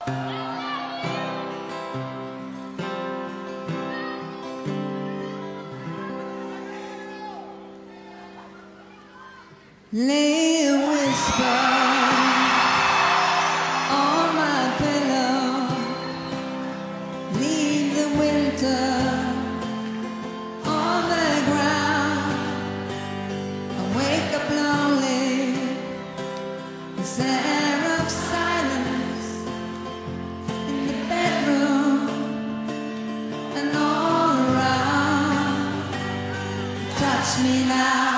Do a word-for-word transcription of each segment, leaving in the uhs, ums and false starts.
Lay a whisper on my pillow, leave the winter on the ground. I wake up lonely, the center of silence in the bedroom and all around. Touch me now.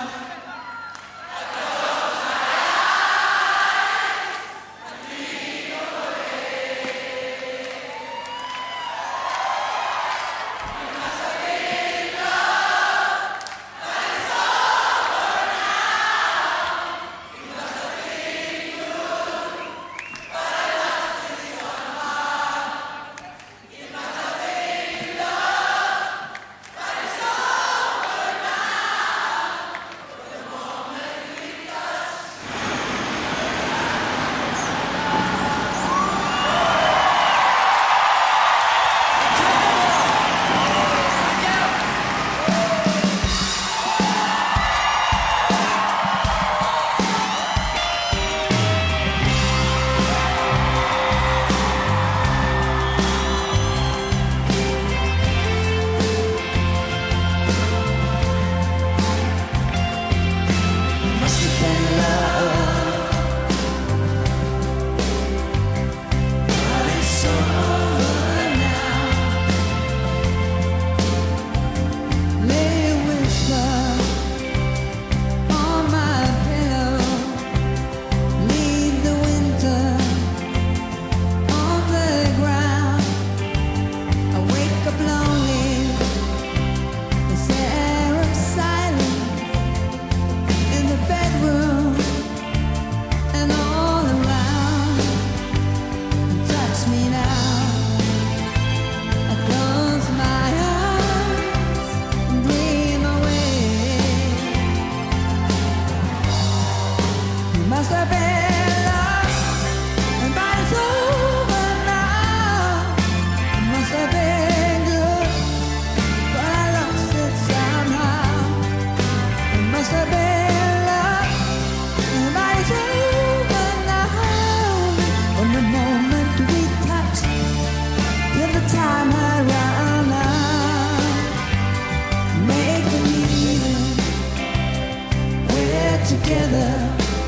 Must have been lost, and but it's over now. It must have been good, but I lost it somehow. It must have been love, and but it's over now. From the moment we touched till the time I run out, make believe we're together.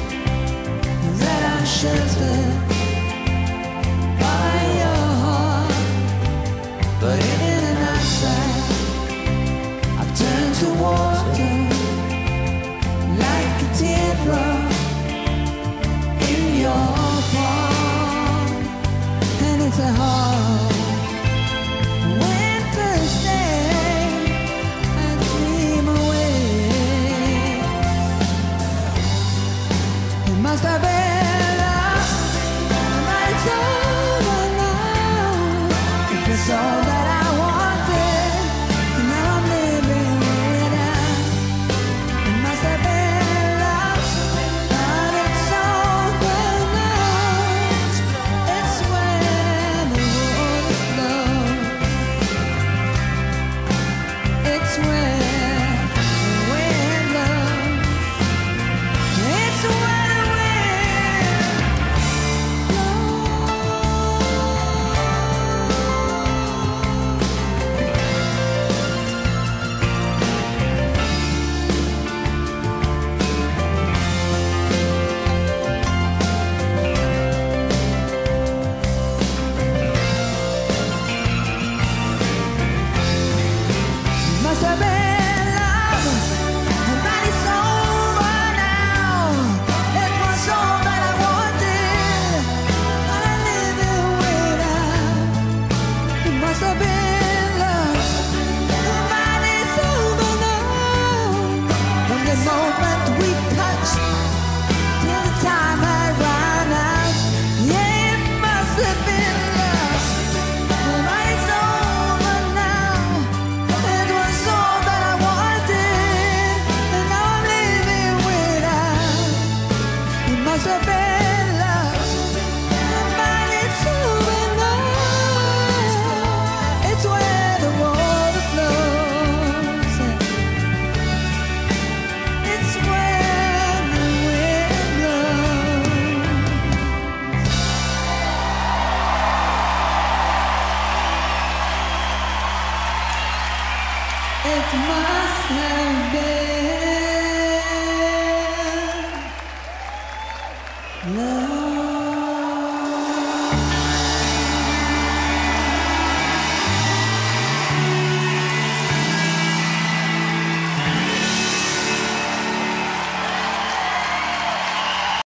I'm sheltered by your heart, but in the night side I've turned to water like a teardrop in your palm, and it's a hard winter's day and dream away. It must have been It must have